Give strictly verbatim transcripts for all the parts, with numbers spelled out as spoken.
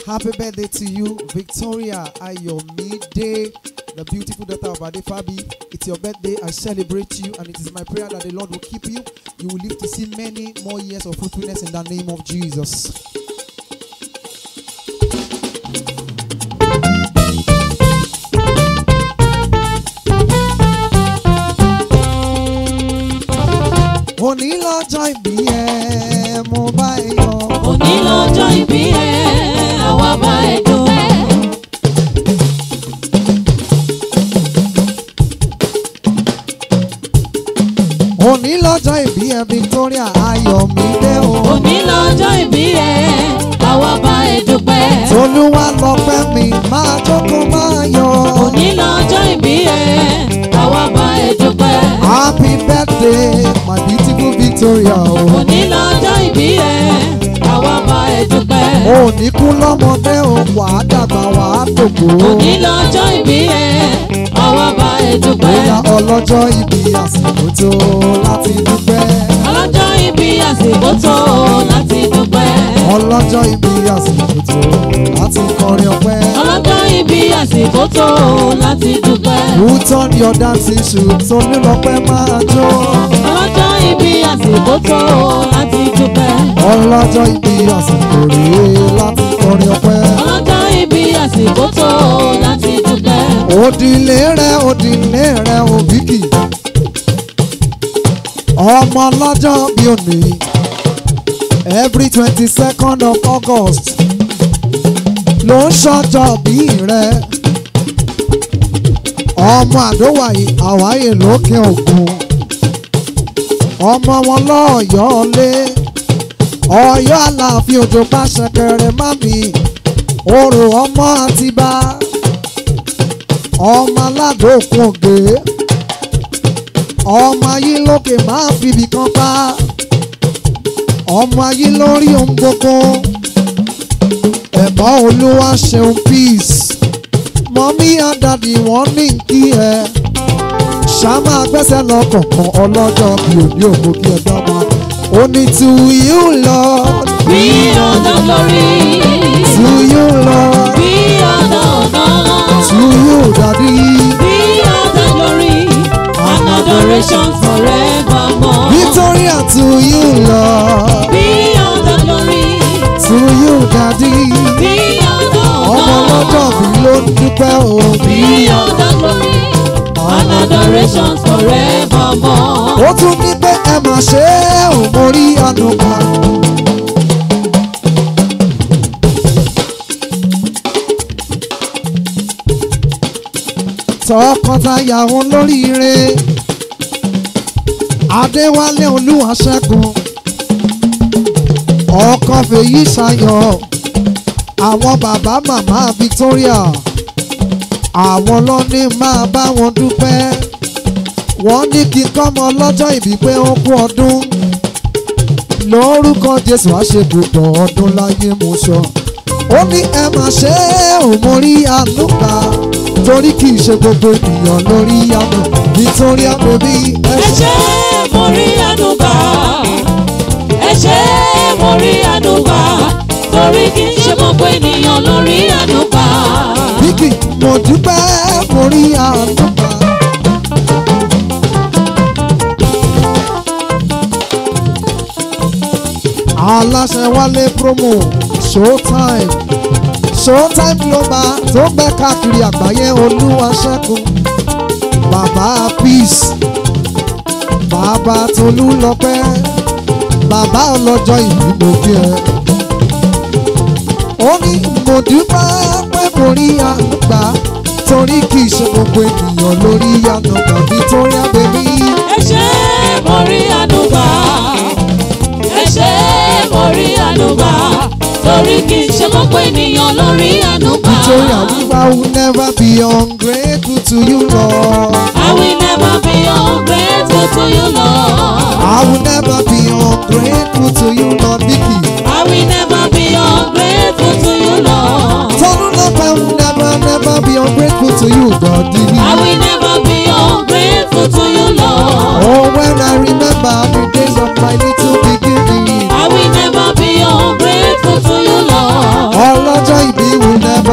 Happy birthday to you, Victoria Ayomide, the beautiful daughter of Adefabi. It's your birthday. I celebrate you, and it is my prayer that the Lord will keep you. You will live to see many more years of fruitfulness in the name of Jesus. Òní lọ́jọ́ ìbí ẹ, mo bá ẹ yọ̀. Òní lọ́jọ́ ìbí ẹ, àwa bá ẹ jó. Òní lọ́jọ́ ìbí ẹ, Victoria Ayọ̀mídé o. Òní lọ́jọ́ ìbí ẹ, àwa bá ẹ dúpẹ́. Tolúwa lọ́pẹ́ mi, máa jókòó máa yọ̀. Òní lọ́jọ́ ìbí ẹ, àwa bá ẹ dúpẹ́. Happy birthday, my beautiful Victoria o. Òní lọ́jọ́ ìbí ẹ, àwa bá ẹ dúpẹ́. Òní kú lọ́mọdé o, wà á dàgbà wà á dògbò. Òní lọ́jọ́ ìbí ẹ, àwa bá ẹ dúpẹ́. Bóyá ọlọ́jọ́ ìbí àsìkò tó láti dúpẹ́. Ọlọ́jọ́ ìbí àsìkò tó láti dúpẹ́. Ọlọ́jọ́ ìbí àsìkò tó láti kọrin ọpẹ́. Ọlọ́jọ́ ìbí àsìkò tó láti dúpẹ́. Put on your dancing shoes, Tolúlọpẹ́ máa jó. Ọlọ́jọ́ ìbí àsìkò tó láti dúpẹ́. Ọlọ́jọ́ ìbí àsìkò rèé láti kọrin ọpẹ́. Ọlọ́jọ́ ìbí àsìkò tó láti dúpẹ́. Òdìlé rẹ̀ òdìlé rẹ̀ òbíkì. Ọmọ lọ́jọ́ bí òní. Every twenty second of August ló ń ṣọjọ́ bí rẹ̀. Ọmọ àdówàyí àwáyé lókè òkun. Ọmọ wọn lọ́ọ̀yọ́ lé. Ọ̀yọ́ Aláàfin Òjó bá ṣẹ̀kẹ̀rẹ̀ mami. Orò ọmọ Àtìbá. Ọmọ aládòkun ògè. Ọmọ ayé lókè máa fi ibì kan pa. Ọmọ ayé lórí ohun gbogbo. Ẹ̀bá Olúwa ṣeun peace. Mọ́mí àdàdì wọ́n ní kí ẹ. Ṣámá gbẹ́sẹ̀ lọ kọ̀ọ̀kan ọlọ́jọ́ bí òní òkú kí ẹ gbọ́ mọ́. Ó ní to you Lord. Be all the glory. To you Lord. Be all the honor. To you Daddy. Be all the glory and adoration forevermore. Victoria to you Lord. Be all the glory. To you Daddy. Be all the Ọmọ ọlọ́jọ́ honor. bí ló ń dúpẹ́ o. Be all the glory and adoration forevermore. Ó tún ní pé ẹ mà ṣe é ò mo rí àánú kan. Tọkọtaya wọn lóríire. Adéwálé Olúwaṣẹ́gun. Ọkọ Fèyí Ṣayọ̀. Àwọn bàbá màmá Victoria. Àwọn ló ní máa bá wọn dúpẹ́. Wọ́n ní kí n kọ́mọ lọ́jọ́ ìbí pé ó kú ọdún. Lórúkọ Jésù á ṣe gbogbo ọdún láyé mo sọ. Ó ní ẹ mà ṣe é ò mo rí àánú gbà. Torí kì í ṣe gbogbo ènìyàn lórí àánú. Victoria baby ẹ Ẹ ṣe. ṣé mo rí àánú gbà. Ẹ ṣé mo rí àánú gbà. Torí kì í ṣe gbogbo ènìyàn lórí àánú gbà. Vicky mo dúpẹ́ mo rí àánú gbà. Aláṣẹ Wálé promo showtime showtime global tó gbẹ káàkiri àgbáyé Olúwaṣẹ́gun. Bàbá peace bàbá Tolúlọpẹ́ bàbá ọlọ́jọ́ ìbí mo kí ẹ. Ó ní mo dúpẹ́ pé mo rí àánú gbà torí kì í ṣe gbogbo ènìyàn lórí àánú gbà. Victoria baby. Ẹ ṣé mo rí àánú gbà. Ẹ ṣé mo rí àánú gbà. Torí kì í ṣe gbogbo ènìyàn lórí àánú gbà. Victoria I will never be ungrateful to you Lord. I will never be ungrateful to you, Lord. I will never be ungrateful to you Lord. Vicky. I will never be ungrateful to you, Lord. Tolúlọpẹ́ will never never be ungrateful to you Daddy. I will never be ungrateful to you, Lord. Oh when I remember the days of my little beginning. I will never be ungrateful to you, Lord. Ọlọ́jọ́ ìbí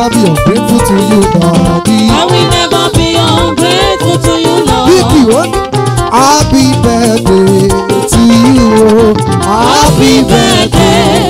never be ungrateful to you, Daddy. I will never be ungrateful to you, Lord. Vicky, what? Happy birthday to you. Happy birthday